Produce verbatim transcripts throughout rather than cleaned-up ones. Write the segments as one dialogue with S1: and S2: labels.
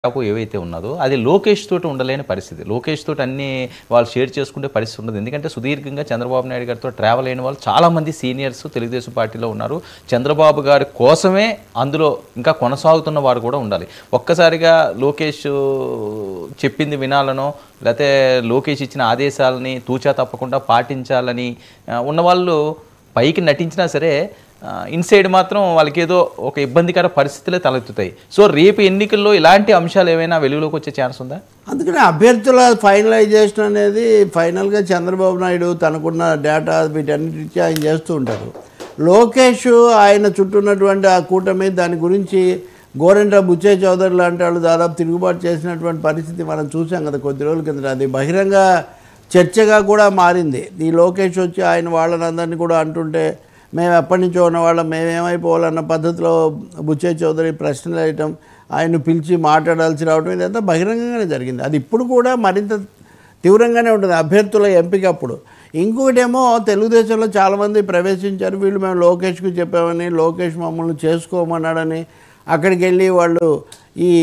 S1: ఏవైతే ఉన్నదో అది లోకేష్ తోటి ఉండలేని పరిస్థితి. లోకేష్ తోటి అన్ని వాళ్ళు షేర్ చేసుకునే పరిస్థితి ఉండదు. ఎందుకంటే సుదీర్ఘంగా చంద్రబాబు నాయుడు గారితో ట్రావెల్ అయిన వాళ్ళు చాలామంది సీనియర్స్ తెలుగుదేశం పార్టీలో ఉన్నారు. చంద్రబాబు గారి కోసమే అందులో ఇంకా కొనసాగుతున్న వారు కూడా ఉండాలి. ఒక్కసారిగా లోకేష్ చెప్పింది వినాలనో లేకపోతే లోకేష్ ఇచ్చిన ఆదేశాలని తూచా తప్పకుండా పాటించాలని ఉన్నవాళ్ళు పైకి నటించినా సరే ఇన్సైడ్ మాత్రం వాళ్ళకి ఏదో ఒక ఇబ్బందికర పరిస్థితులే తలెత్తుతాయి. సో రేపు ఎన్నికల్లో ఇలాంటి అంశాలు ఏమైనా వెలుగులోకి వచ్చే ఛాన్స్ ఉందా?
S2: అందుకని అభ్యర్థుల ఫైనలైజేషన్ అనేది ఫైనల్గా చంద్రబాబు నాయుడు తనకున్న డేటా వీటన్నిటి ఆయన చేస్తూ ఉంటారు. లోకేష్ ఆయన చుట్టూ ఉన్నటువంటి ఆ కూటమి దాని గురించి గోరెంట్ల బుచ్చయ్య చౌదరి లాంటి వాళ్ళు దాదాపు తిరుగుబాటు చేసినటువంటి పరిస్థితి మనం చూసాం కదా కొద్ది రోజుల కింద. అది బహిరంగ చర్చగా కూడా మారింది. ఈ లోకేష్ వచ్చి ఆయన వాళ్ళని అందరినీ కూడా అంటుంటే మేము ఎప్పటి నుంచో ఉన్నవాళ్ళం మేమేమైపోవాలన్న పద్ధతిలో బుచ్చయ్య చౌదరి ప్రశ్నలు వేయటం, ఆయన పిలిచి మాట్లాడాల్సి రావడం ఇదంతా బహిరంగంగానే జరిగింది. అది ఇప్పుడు కూడా మరింత తీవ్రంగానే ఉంటుంది అభ్యర్థుల ఎంపిక అప్పుడు. ఇంకొకటేమో తెలుగుదేశంలో చాలామంది ప్రవేశించారు. వీళ్ళు మేము లోకేష్కు చెప్పామని, లోకేష్ మమ్మల్ని చేసుకోమన్నాడని అక్కడికి వెళ్ళి వాళ్ళు ఈ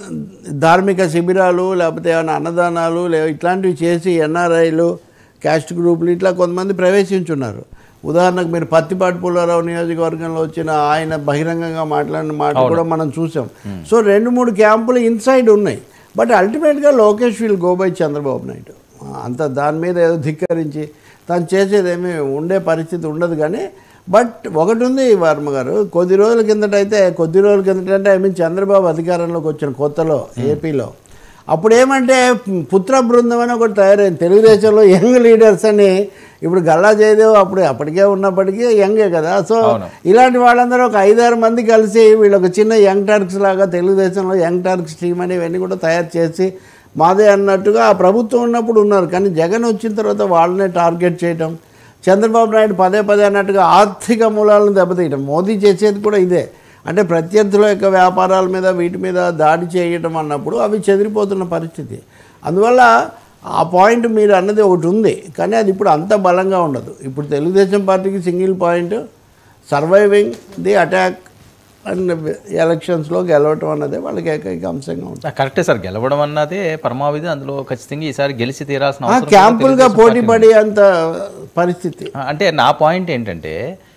S2: ధార్మిక శిబిరాలు లేకపోతే ఏమైనా అన్నదానాలు లే ఇట్లాంటివి చేసి ఎన్ఆర్ఐలు క్యాస్ట్ గ్రూపులు ఇట్లా కొంతమంది ప్రవేశించున్నారు. ఉదాహరణకు మీరు పత్తిపాటి పుల్లారావు నియోజకవర్గంలో వచ్చిన ఆయన బహిరంగంగా మాట్లాడిన మాట కూడా మనం చూసాం. సో రెండు మూడు క్యాంపులు ఇన్సైడ్ ఉన్నాయి. బట్ అల్టిమేట్గా Lokesh will go by Chandrababu Naidu. అంత దాని మీద ఏదో ధిక్కరించి తను చేసేదేమీ ఉండే పరిస్థితి ఉండదు. కానీ బట్ ఒకటి ఉంది వర్మ గారు, కొద్ది రోజుల కిందట అయితే కొద్ది రోజుల కిందట అంటే ఐ మీన్ చంద్రబాబు అధికారంలోకి వచ్చిన కొత్తలో ఏపీలో అప్పుడు ఏమంటే పుత్ర బృందం అని ఒకటి తయారైంది తెలుగుదేశంలో. యంగ్ లీడర్స్ అని ఇప్పుడు గల్లా జయదేవ్ అప్పుడు అప్పటికే ఉన్నప్పటికీ యంగే కదా. సో ఇలాంటి వాళ్ళందరూ ఒక ఐదారు మంది కలిసి వీళ్ళు ఒక చిన్న యంగ్ టర్క్స్ లాగా తెలుగుదేశంలో యంగ్ టర్క్స్ టీమ్ అని ఇవన్నీ కూడా తయారు చేసి మాదే అన్నట్టుగా ఆ ప్రభుత్వం ఉన్నప్పుడు ఉన్నారు. కానీ జగన్ వచ్చిన తర్వాత వాళ్ళనే టార్గెట్ చేయటం, చంద్రబాబు నాయుడు పదే పదే అన్నట్టుగా ఆర్థిక మూలాలను దెబ్బతీయటం, మోదీ చేసేది కూడా ఇదే. అంటే ప్రత్యర్థుల యొక్క వ్యాపారాల మీద వీటి మీద దాడి చేయటం అన్నప్పుడు అవి చెదిరిపోతున్న పరిస్థితి. అందువల్ల ఆ పాయింట్ మీరు అన్నది ఒకటి ఉంది, కానీ అది ఇప్పుడు అంత బలంగా ఉండదు. ఇప్పుడు తెలుగుదేశం పార్టీకి single point surviving the attack and ఎలక్షన్స్లో గెలవటం అన్నదే వాళ్ళకి ఏకైక అంశంగా ఉంటుంది.
S1: కరెక్టే సార్, గెలవడం అన్నదే పరమావధి. అందులో ఖచ్చితంగా ఈసారి గెలిచి తీరాల్సిన
S2: క్యాంపులుగా పోటీ పడే అంత పరిస్థితి.
S1: అంటే నా పాయింట్ ఏంటంటే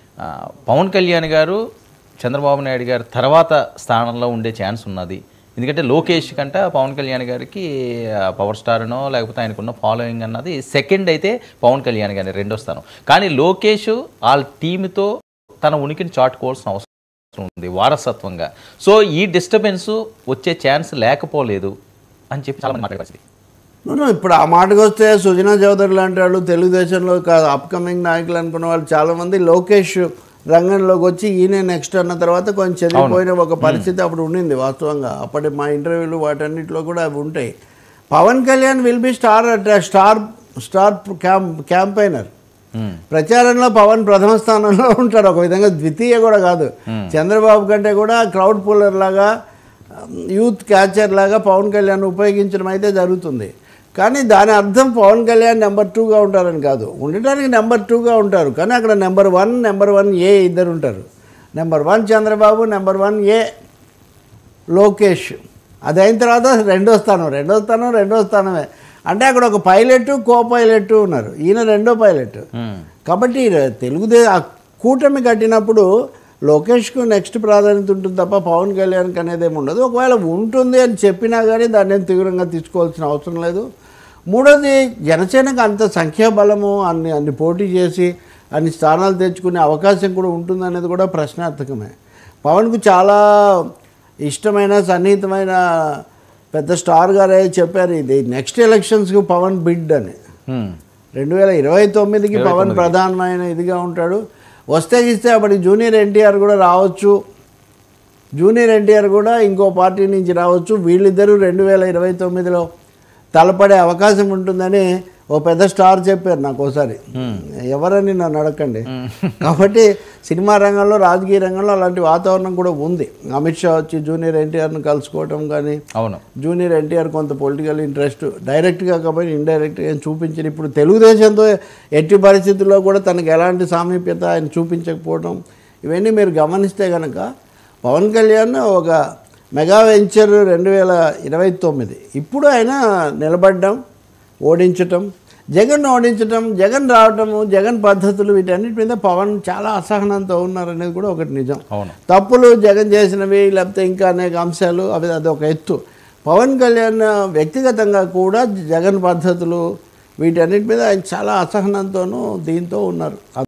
S1: పవన్ కళ్యాణ్ గారు చంద్రబాబు నాయుడు గారు తర్వాత స్థానంలో ఉండే ఛాన్స్ ఉన్నది. ఎందుకంటే లోకేష్ కంటే పవన్ కళ్యాణ్ గారికి పవర్ స్టార్నో లేకపోతే ఆయనకున్న ఫాలోయింగ్ అన్నది సెకండ్ అయితే పవన్ కళ్యాణ్ గారి రెండో స్థానం. కానీ లోకేష్ వాళ్ళ టీంతో తన ఉనికిని చాటుకోవాల్సిన అవసరం ఉంది వారసత్వంగా. సో ఈ డిస్టర్బెన్స్ వచ్చే ఛాన్స్ లేకపోలేదు అని చెప్పి చాలా మంది మాట్లాడే.
S2: ఇప్పుడు ఆ మాటకు వస్తే సుజనా చౌదరి లాంటి వాళ్ళు తెలుగుదేశంలో అప్కమింగ్ నాయకులు అనుకున్న వాళ్ళు చాలామంది లోకేష్ రంగంలోకి వచ్చి ఈయన నెక్స్ట్ అన్న తర్వాత కొంచెం చెదిరిపోయిన ఒక పరిస్థితి అప్పుడు ఉండింది వాస్తవంగా. అప్పటి మా ఇంటర్వ్యూలు వాటన్నిటిలో కూడా అవి ఉంటాయి. Pawan Kalyan will be star star star camp campaigner. ప్రచారంలో పవన్ ప్రథమ స్థానంలో ఉంటారు, ఒక విధంగా ద్వితీయ కూడా కాదు. చంద్రబాబు కంటే కూడా క్రౌడ్ పుల్లర్ లాగా యూత్ క్యాచర్ లాగా పవన్ కళ్యాణ్ ఉపయోగించడం అయితే జరుగుతుంది. కానీ దాని అర్థం పవన్ కళ్యాణ్ నెంబర్ టూగా ఉంటారని కాదు. ఉండటానికి నెంబర్ టూగా ఉంటారు, కానీ అక్కడ number one number one A ఇద్దరు ఉంటారు. Number one Chandrababu, number one A Lokesh. అది అయిన తర్వాత రెండో స్థానం రెండో స్థానం రెండో స్థానమే. అంటే అక్కడ ఒక పైలట్ కో పైలట్ ఉన్నారు, ఈయన రెండో పైలట్. కాబట్టి తెలుగుదేశం ఆ కూటమి కట్టినప్పుడు లోకేష్కు నెక్స్ట్ ప్రాధాన్యత ఉంటుంది తప్ప పవన్ కళ్యాణ్కి అనేది ఏమి ఉండదు. ఒకవేళ ఉంటుంది అని చెప్పినా కానీ దాన్ని తీవ్రంగా తీసుకోవాల్సిన అవసరం లేదు. మూడోది, జనసేనకు అంత సంఖ్యాబలము అన్ని అన్ని పోటీ చేసి అన్ని స్థానాలు తెచ్చుకునే అవకాశం కూడా ఉంటుందనేది కూడా ప్రశ్నార్థకమే. పవన్కు చాలా ఇష్టమైన సన్నిహితమైన పెద్ద స్టార్ గారే చెప్పారు, ఇది నెక్స్ట్ ఎలక్షన్స్కి పవన్ బిడ్ అని. రెండు వేల ఇరవై తొమ్మిదికి పవన్ ప్రధానమైన ఇదిగా ఉంటాడు. వస్తే ఇస్తే అప్పటికి జూనియర్ ఎన్టీఆర్ కూడా రావచ్చు, జూనియర్ ఎన్టీఆర్ కూడా ఇంకో పార్టీ నుంచి రావచ్చు. వీళ్ళిద్దరూ రెండు వేల ఇరవై తొమ్మిదిలో తలపడే అవకాశం ఉంటుందని ఓ పెద్ద స్టార్ చెప్పారు నాకు ఒకసారి. ఎవరని నన్ను అడగండి. కాబట్టి సినిమా రంగంలో రాజకీయ రంగంలో అలాంటి వాతావరణం కూడా ఉంది. అమిత్ షా వచ్చి జూనియర్ ఎన్టీఆర్ను కలుసుకోవటం కానీ,
S1: అవును
S2: జూనియర్ ఎన్టీఆర్ కొంత పొలిటికల్ ఇంట్రెస్ట్ డైరెక్ట్గా కాబట్టి ఇండైరెక్ట్గా ఏం చూపించారు. ఇప్పుడు తెలుగుదేశంతో ఎట్టి పరిస్థితుల్లో కూడా తనకు ఎలాంటి సామీప్యత ఆయన చూపించకపోవడం, ఇవన్నీ మీరు గమనిస్తే కనుక పవన్ కళ్యాణ్ ఒక మెగా వెంచర్ రెండు వేల ఇరవై తొమ్మిది ఇప్పుడు ఆయన నిలబడ్డం, ఓడించటం, జగన్ ఓడించటం, జగన్ రావటము, జగన్ పద్ధతులు వీటన్నిటి మీద పవన్ చాలా అసహనంతో ఉన్నారనేది కూడా ఒకటి నిజం. తప్పులు జగన్ చేసినవి లేకపోతే ఇంకా అనేక అంశాలు అవి అదొక ఎత్తు. పవన్ కళ్యాణ్ వ్యక్తిగతంగా కూడా జగన్ పద్ధతులు వీటన్నిటి మీద ఆయన చాలా అసహనంతోనూ దీంతో ఉన్నారు.